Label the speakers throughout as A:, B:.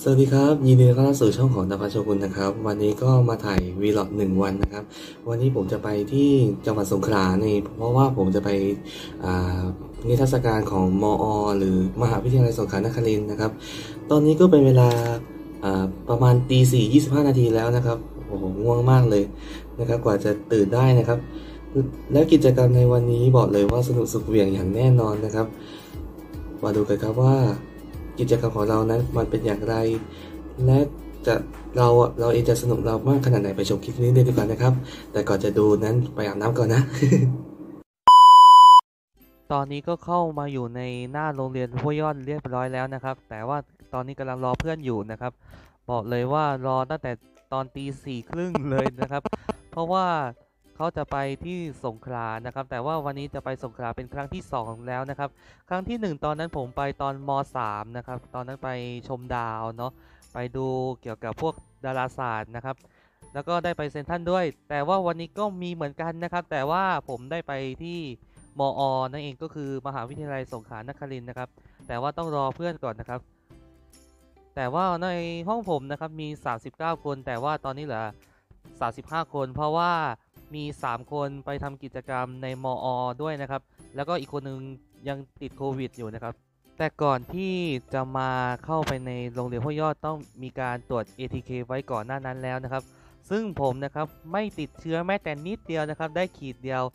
A: วัสดีครับยินดีต้อนรับสู่ช่องของนภัสโชกุลนะครับวันนี้ก็มาถ่ายวีล็อก1 วันนะครับวันนี้ผมจะไปที่จังหวัดสงขลานี่เพราะว่าผมจะไปนิทรรศการของมอหรือมหาวิทยาลัยสงขลานครินทร์นะครับตอนนี้ก็เป็นเวลาประมาณตี 4:25 นาทีแล้วนะครับโอ้โหง่วงมากเลยนะครับกว่าจะตื่นได้นะครับและกิจกรรมในวันนี้บอกเลยว่าสนุกสุดเหวี่ยงอย่างแน่นอนนะครับมาดูกันครับว่ากิจกรรมของเรานั้นมันเป็นอย่างไรและจะเราเองจะสนุกเรามากขนาดไหนไปชมคลิปนี้เลยดีกว่านะครับแต่ก่อนจะดูนั้นไปอาบน้ำก่อนนะ
B: ตอนนี้ก็เข้ามาอยู่ในหน้าโรงเรียนห้วยยอดเรียบร้อยแล้วนะครับแต่ว่าตอนนี้กำลังรอเพื่อนอยู่นะครับบอกเลยว่ารอตั้งแต่ตอนตี 4:30เลยนะครับเพราะว่าเขาจะไปที่สงขลานะครับแต่ว่าวันนี้จะไปสงขลาเป็นครั้งที่2แล้วนะครับครั้งที่1ตอนนั้นผมไปตอนม.3นะครับตอนนั้นไปชมดาวเนาะไปดูเกี่ยวกับพวกดาราศาสตร์นะครับแล้วก็ได้ไปเซ็นทรัลด้วยแต่ว่าวันนี้ก็มีเหมือนกันนะครับแต่ว่าผมได้ไปที่มอนั่นเองก็คือมหาวิทยาลัยสงขลานครินทร์นะครับแต่ว่าต้องรอเพื่อนก่อนนะครับแต่ว่าในห้องผมนะครับมี39คนแต่ว่าตอนนี้เหลือ35คนเพราะว่ามี3คนไปทำกิจกรรมในมอด้วยนะครับแล้วก็อีกคนนึงยังติดโควิดอยู่นะครับแต่ก่อนที่จะมาเข้าไปในโรงเรียนห้วยยอดต้องมีการตรวจ ATK ไว้ก่อนหน้านั้นแล้วนะครับซึ่งผมนะครับไม่ติดเชื้อแม้แต่นิดเดียวนะครับได้ขีดเดียว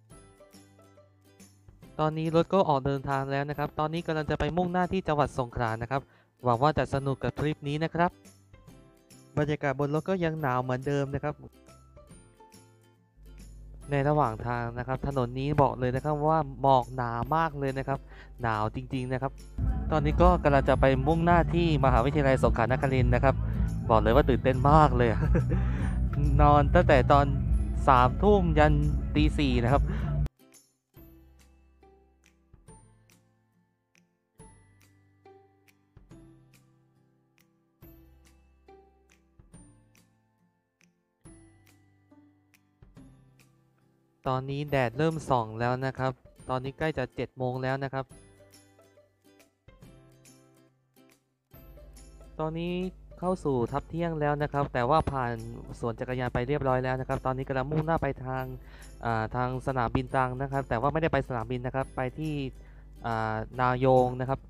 B: ตอนนี้รถก็ออกเดินทางแล้วนะครับตอนนี้กำลังจะไปมุ่งหน้าที่จังหวัดสงขลานะครับหวังว่าจะสนุกกับทริปนี้นะครับบรรยากาศบนรถก็ยังหนาวเหมือนเดิมนะครับในระหว่างทางนะครับถนนนี้บอกเลยนะครับว่าหมอกหนามากเลยนะครับหนาวจริงๆนะครับตอนนี้ก็กำลังจะไปมุ่งหน้าที่มหาวิทยาลัยสงขลานครินทร์นะครับบอกเลยว่าตื่นเต้นมากเลย นอนตั้งแต่ตอน3 ทุ่มยันตี 4นะครับตอนนี้แดดเริ่มส่องแล้วนะครับตอนนี้ใกล้จะ7 โมงแล้วนะครับตอนนี้เข้าสู่ทับเที่ยงแล้วนะครับแต่ว่าผ่านสวนจักรยานไปเรียบร้อยแล้วนะครับตอนนี้กำลังมุ่งหน้าไปทางสนามบินตรังนะครับแต่ว่าไม่ได้ไปสนามบินนะครับไปที่นายงนะครับ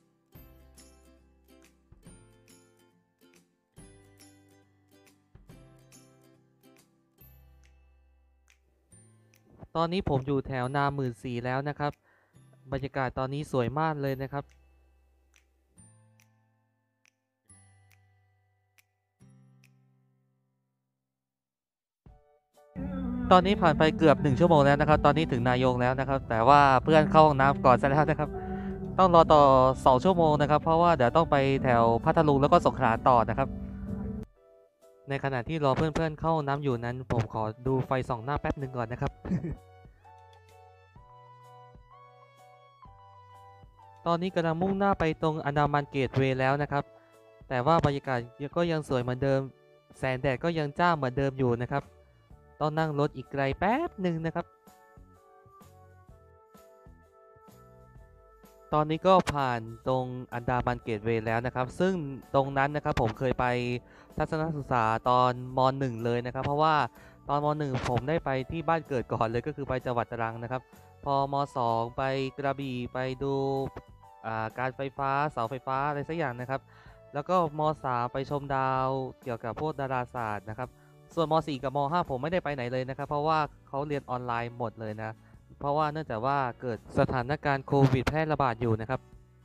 B: ตอนนี้ผมอยู่แถวนา14,000แล้วนะครับบรรยากาศตอนนี้สวยมากเลยนะครับตอนนี้ผ่านไปเกือบ1 ชั่วโมงแล้วนะครับตอนนี้ถึงนายงแล้วนะครับแต่ว่าเพื่อนเข้าห้องน้ำก่อนซะแล้วนะครับต้องรอต่อ2 ชั่วโมงนะครับเพราะว่าเดี๋ยวต้องไปแถวพัทลุงแล้วก็สงขลาต่อนะครับในขณะที่รอเพื่อนๆเข้าห้องน้ำอยู่นั้นผมขอดูไฟส่องหน้าแป๊บหนึ่งก่อนนะครับ ตอนนี้กำลังมุ่งหน้าไปตรงอันดามันเกตเวย์แล้วนะครับแต่ว่าบรรยากาศก็ยังสวยเหมือนเดิมแสงแดดก็ยังจ้าเหมือนเดิมอยู่นะครับต้องนั่งรถอีกไกลแป๊บหนึ่งนะครับตอนนี้ก็ผ่านตรงอันดามันเกตเวย์แล้วนะครับซึ่งตรงนั้นนะครับผมเคยไปทัศนศึกษาตอนม.1เลยนะครับเพราะว่าตอนม.1ผมได้ไปที่บ้านเกิดก่อนเลยก็คือไปจังหวัดตรังนะครับพอม.2ไปกระบี่ไปดูการไฟฟ้าเสาไฟฟ้าอะไรสักอย่างนะครับแล้วก็ม.3ไปชมดาวเกี่ยวกับพวกดาราศาสตร์นะครับส่วนม.4กับม.5ผมไม่ได้ไปไหนเลยนะครับเพราะว่าเขาเรียนออนไลน์หมดเลยนะเพราะว่าเนื่องจากว่าเกิดสถานการณ์โควิดแพร่ระบาดอยู่นะครับ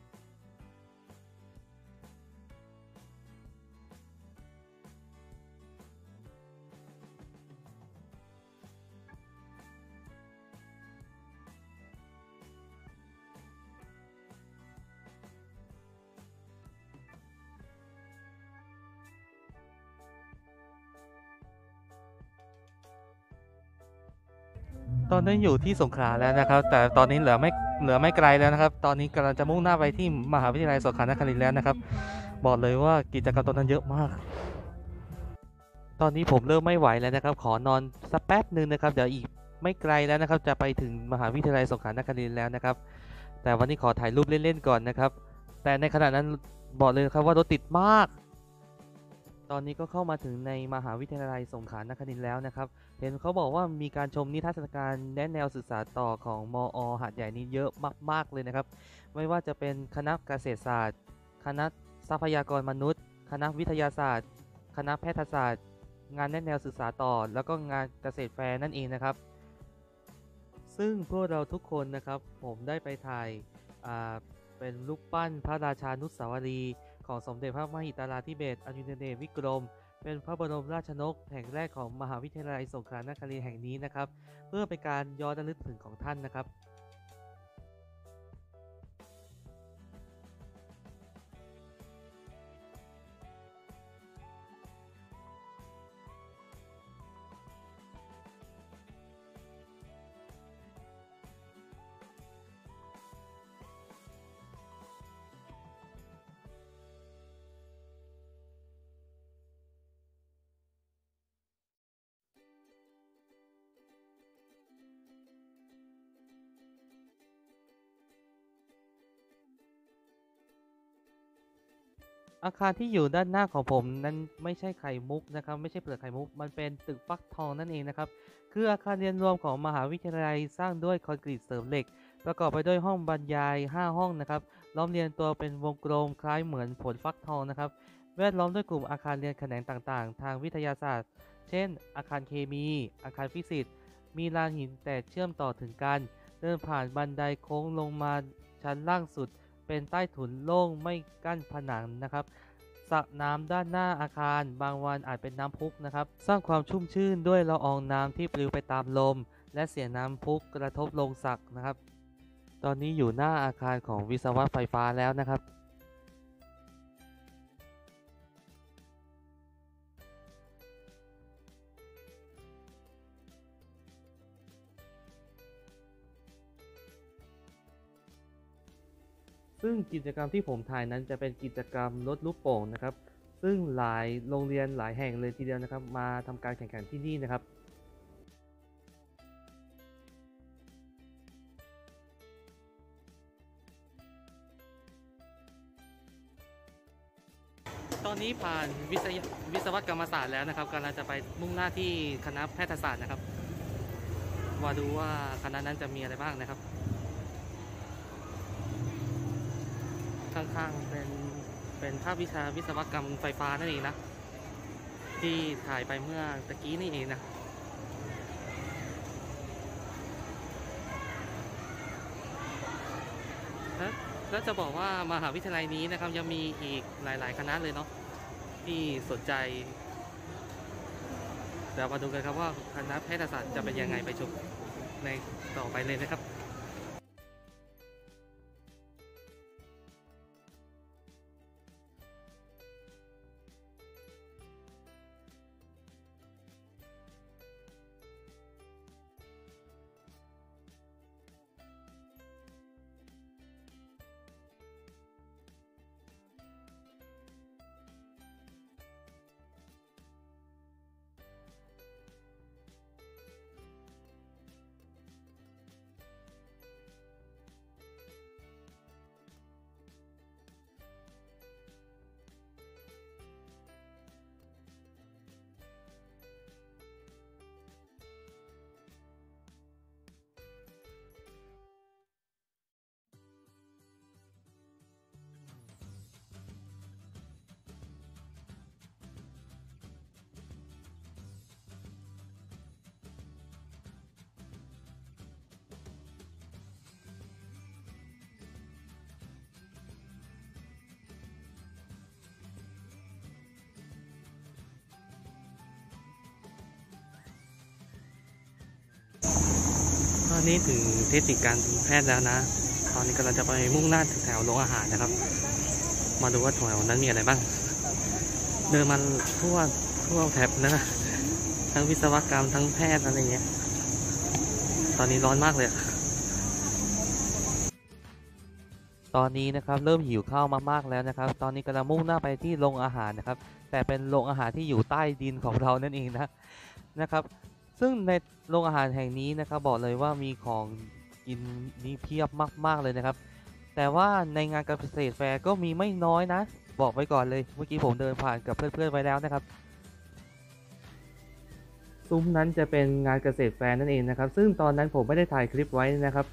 B: ตอนนี้อยู่ที่สงขลาแล้วนะครับแต่ตอนนี้เหลือไม่ไกลแล้วนะครับตอนนี้กำลังจะมุ่งหน้าไปที่มหาวิทยาลัยสงขลานครินทร์แล้วนะครับบอกเลยว่ากิจกรรมตอนนั้นเยอะมากตอนนี้ผมเริ่มไม่ไหวแล้วนะครับขอนอนสักแป๊บหนึ่งนะครับเดี๋ยวอีกไม่ไกลแล้วนะครับจะไปถึงมหาวิทยาลัยสงขลานครินทร์แล้วนะครับแต่วันนี้ขอถ่ายรูปเล่นๆก่อนนะครับแต่ในขณะนั้นบอกเลยครับว่ารถติดมากตอนนี้ก็เข้ามาถึงในมหาวิทยาลัยสงขลานครินทร์แล้วนะครับเห็นเขาบอกว่ามีการชมนิทรรศการแนะแนวศึกษาต่อของมอหาดใหญ่นี้เยอะมากๆเลยนะครับไม่ว่าจะเป็นคณะเกษตรศาสตร์คณะทรัพยากรมนุษย์คณะวิทยาศาสตร์คณะแพทยศาสตร์งานแนะแนวศึกษาต่อแล้วก็งานเกษตรแฟร์นั่นเองนะครับซึ่งพวกเราทุกคนนะครับผมได้ไปถ่ายเป็นรูปปั้นพระราชานุสาวรีย์ของสมเด็จพระมหิดลาธิเบศรอดุลยเดชวิกรมเป็นพระบรมราชนกแห่งแรกของมหาวิทยาลัยสงขลานครินทร์แห่งนี้นะครับเพื่อเป็นการย้อนระลึกถึงของท่านนะครับ อาคารที่อยู่ด้านหน้าของผมนั้นไม่ใช่ไข่มุกนะครับไม่ใช่เปลือกไข่มุกมันเป็นตึกฟักทองนั่นเองนะครับคืออาคารเรียนรวมของมหาวิทยาลัยสร้างด้วยคอนกรีตเสริมเหล็กประกอบไปด้วยห้องบรรยาย5ห้องนะครับล้อมเรียงตัวเป็นวงกลมคล้ายเหมือนผลฟักทองนะครับแวดล้อมด้วยกลุ่มอาคารเรียนแขนงต่างๆทางวิทยาศาสตร์เช่นอาคารเคมีอาคารฟิสิกส์มีลานหินแตกเชื่อมต่อถึงกันเดินผ่านบันไดโค้งลงมาชั้นล่างสุดเป็นใต้ถุนโล่งไม่กั้นผนังนะครับสระน้ำด้านหน้าอาคารบางวันอาจเป็นน้ำพุนะครับสร้างความชุ่มชื่นด้วยละอองน้ำที่ปลิวไปตามลมและเสียงน้ำพุกระทบลงสระนะครับตอนนี้อยู่หน้าอาคารของวิศวะไฟฟ้าแล้วนะครับซึ่งกิจกรรมที่ผมถ่ายนั้นจะเป็นกิจกรรมรถลูกโป่งนะครับซึ่งหลายโรงเรียนหลายแห่งเลยทีเดียวนะครับมาทำการแข่งขันที่นี่นะครับตอนนี้ผ่านวิศวกรรมศาสตร์แล้วนะครับกำลังจะไปมุ่งหน้าที่คณะแพทยศาสตร์นะครับมาดูว่าคณะนั้นจะมีอะไรบ้างนะครับข้างๆเป็นภาพวิชาวิศวกรรมไฟฟ้านั่นเองนะที่ถ่ายไปเมื่อตะกี้นี่เองนะแล้วจะบอกว่ามหาวิทยาลัยนี้นะครับยังมีอีกหลายๆคณะเลยเนาะที่สนใจเดี๋ยวมาดูกันครับว่าคณะแพทยศาสตร์จะเป็นยังไงไปชมในต่อไปเลยนะครับตอนนี้ถึงเทคนิคการแพทย์แล้วนะตอนนี้กำลังจะไปมุ่งหน้าถึงแถวโรงอาหารนะครับมาดูว่าแถวนั้นมีอะไรบ้างเดินมาทั่วแถบนะทั้งวิศวกรรมทั้งแพทย์อะไรเงี้ยตอนนี้ร้อนมากเลยตอนนี้นะครับเริ่มหิวข้าวมากๆแล้วนะครับตอนนี้กำลังมุ่งหน้าไปที่โรงอาหารนะครับแต่เป็นโรงอาหารที่อยู่ใต้ดินของเรานั่นเองนะครับซึ่งในโรงอาหารแห่งนี้นะครับบอกเลยว่ามีของกินนี่เพียบมากๆเลยนะครับแต่ว่าในงานเกษตรแฟร์ก็มีไม่น้อยนะบอกไว้ก่อนเลยเมื่อกี้ผมเดินผ่านกับเพื่อนๆไว้แล้วนะครับซุ้มนั้นจะเป็นงานเกษตรแฟร์นั่นเองนะครับซึ่งตอนนั้นผมไม่ได้ถ่ายคลิปไว้นะครับ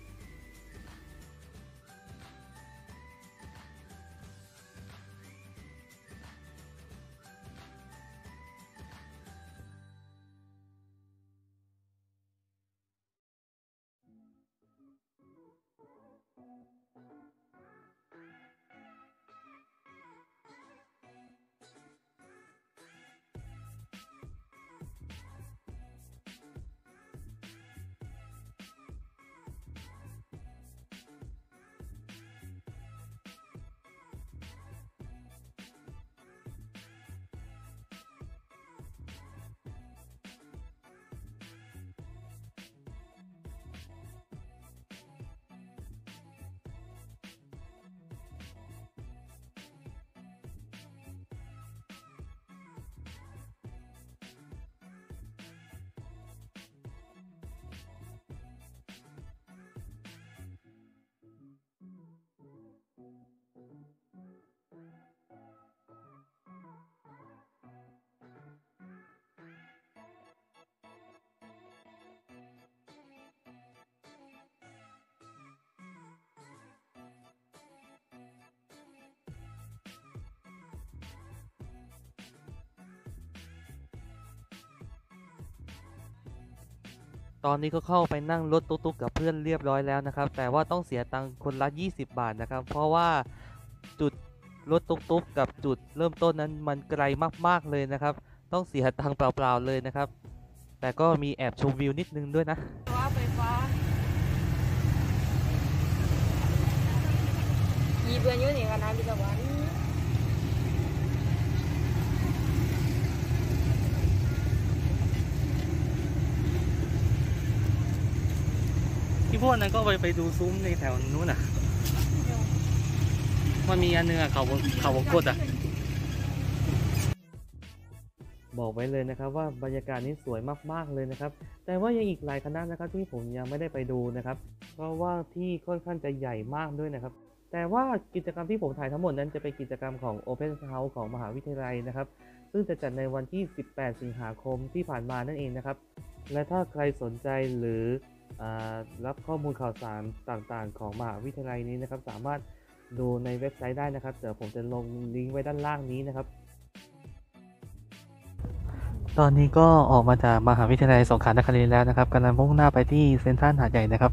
B: ตอนนี้ก็เข้าไปนั่งรถตุ๊กๆกับเพื่อนเรียบร้อยแล้วนะครับแต่ว่าต้องเสียตังค์คนละ20 บาทนะครับเพราะว่าจุดรถตุ๊กๆกับจุดเริ่มต้นนั้นมันไกลมากๆเลยนะครับต้องเสียตังค์เปล่าๆเลยนะครับแต่ก็มีแอบชมวิวนิดนึงด้วยนะ
C: ไฟฟ้ายีเบือนอยู่นี่กันนะพี่ตะวัน
B: ที่พวกนั้นก็ไปดูซุ้มในแถวนู้นอ่ะมันมีอันนึงอ่ะเขาวงกตอ่ะบอกไว้เลยนะครับว่าบรรยากาศนี้สวยมากๆเลยนะครับแต่ว่ายังอีกหลายคณะนะครับที่ผมยังไม่ได้ไปดูนะครับเพราะว่าที่ค่อนข้างจะใหญ่มากด้วยนะครับแต่ว่ากิจกรรมที่ผมถ่ายทั้งหมดนั้นจะเป็นกิจกรรมของ Open House ของมหาวิทยาลัยนะครับซึ่งจะจัดในวันที่ 18 สิงหาคมที่ผ่านมานั่นเองนะครับและถ้าใครสนใจหรือรับข้อมูลข่าวสารต่างๆของมหาวิทยาลัยนี้นะครับสามารถดูในเว็บไซต์ได้นะครับเดี๋ยวผมจะลงลิงก์ไว้ด้านล่างนี้นะครับตอนนี้ก็ออกมาจากมหาวิทยาลัยสงขลานครินทร์แล้วนะครับกำลังมุ่งหน้าไปที่เซ็นทรัลหาดใหญ่นะครับ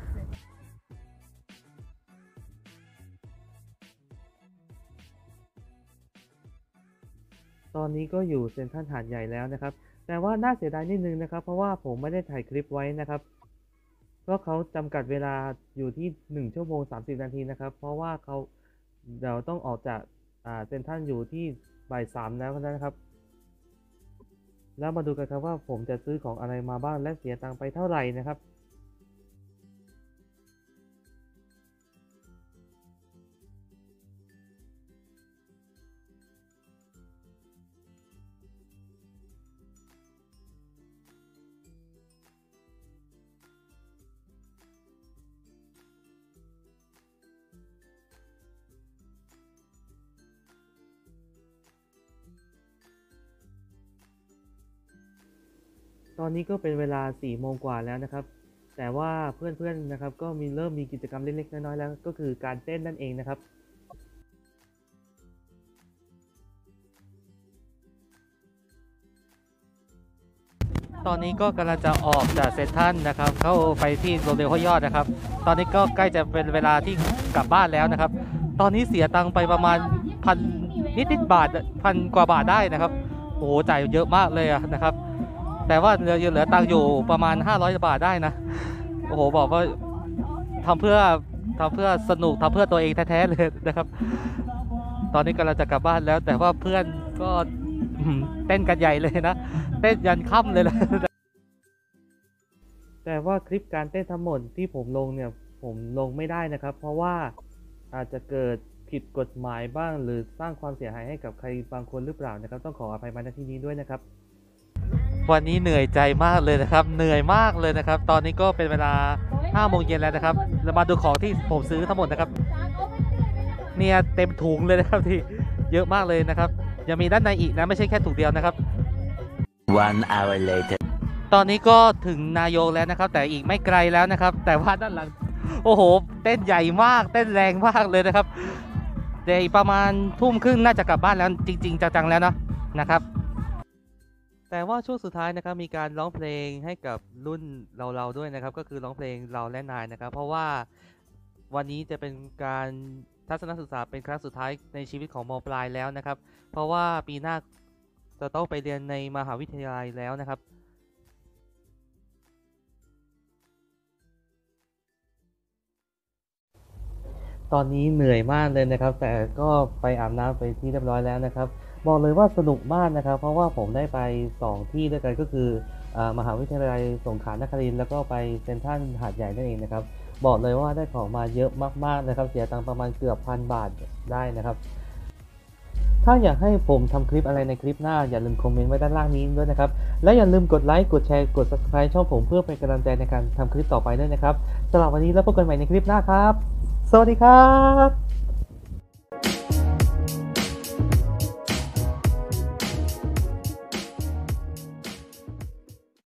B: ตอนนี้ก็อยู่เซ็นทรัลหาดใหญ่แล้วนะครับแต่ว่าน่าเสียดายนิดนึงนะครับเพราะว่าผมไม่ได้ถ่ายคลิปไว้นะครับเพราะเขาจำกัดเวลาอยู่ที่1 ชั่วโมง 30 นาทีนะครับเพราะว่าเราต้องออกจากเซ็นทรัลอยู่ที่บ่าย 3แล้วนะครับแล้วมาดูกันครับว่าผมจะซื้อของอะไรมาบ้างและเสียตังค์ไปเท่าไหร่นะครับ ตอนนี้ก็เป็นเวลา4 โมงกว่าแล้วนะครับแต่ว่าเพื่อนๆนะครับก็เริ่มมีกิจกรรมเล็กๆน้อยๆแล้วก็คือการเต้นนั่นเองนะครับตอนนี้ก็กำลังจะออกจากเซ็นทรัลนะครับเข้าไปที่โรงเรียนห้วยยอดนะครับตอนนี้ก็ใกล้จะเป็นเวลาที่กลับบ้านแล้วนะครับตอนนี้เสียตังค์ไปประมาณพันนิดๆบาท1,000 กว่าบาทได้นะครับโอ้โหจ่ายเยอะมากเลยนะครับแต่ว่าเหลือตังค์อยู่ประมาณ500 บาทได้นะโอ้โหบอกว่าทำเพื่อสนุกทำเพื่อตัวเองแท้ๆเลยนะครับตอนนี้กำลังจะกลับบ้านแล้วแต่ว่าเพื่อนก็เต้นกันใหญ่เลยนะเต้นยันค่ำเลยนะแต่ว่าคลิปการเต้นทั้งหมดที่ผมลงเนี่ยผมลงไม่ได้นะครับเพราะว่าอาจจะเกิดผิดกฎหมายบ้างหรือสร้างความเสียหายให้กับใครบางคนหรือเปล่านะครับต้องขออภัยมาณที่นี้ด้วยนะครับวันนี้เหนื่อยใจมากเลยนะครับเหนื่อยมากเลยนะครับตอนนี้ก็เป็นเวลา5 โมงเย็นแล้วนะครับเรามาดูของที่ผมซื้อทั้งหมดนะครับเนี่ยเต็มถุงเลยนะครับที่เยอะมากเลยนะครับยังมีด้านในอีกนะไม่ใช่แค่ถุงเดียวนะครับ
D: One hour later
B: ตอนนี้ก็ถึงนายกแล้วนะครับแต่อีกไม่ไกลแล้วนะครับแต่ว่าด้านหลังโอ้โหเต้นใหญ่มากเต้นแรงมากเลยนะครับเดี๋ยวประมาณทุ่มครึ่งน่าจะกลับบ้านแล้วจริงๆจังๆแล้วนะครับแต่ว่าช่วงสุดท้ายนะครับมีการร้องเพลงให้กับรุ่นเราด้วยนะครับก็คือร้องเพลงเราและนายนะครับเพราะว่าวันนี้จะเป็นการทัศนศึกษาเป็นครั้งสุดท้ายในชีวิตของม.ปลายแล้วนะครับเพราะว่าปีหน้าจะต้องไปเรียนในมหาวิทยาลัยแล้วนะครับตอนนี้เหนื่อยมากเลยนะครับแต่ก็ไปอาบน้ำไปที่เรียบร้อยแล้วนะครับบอกเลยว่าสนุกมากนะครับเพราะว่าผมได้ไป2ที่ด้วยกันก็คือมหาวิทยาลัยสงขลานครินทร์แล้วก็ไปเซ็นทรัลหาดใหญ่นั่นเองนะครับบอกเลยว่าได้ของมาเยอะมากๆนะครับเสียตังค์ประมาณเกือบ1,000 บาทได้นะครับถ้าอยากให้ผมทำคลิปอะไรในคลิปหน้าอย่าลืมคอมเมนต์ไว้ด้านล่างนี้ด้วยนะครับและอย่าลืมกดไลค์กดแชร์กด Subscribe ช่องผมเพื่อเป็นกำลังใจในการทำคลิปต่อไปด้วยนะครับสำหรับวันนี้แล้วพบกันใหม่ในคลิปหน้าครับสวัสดีครับ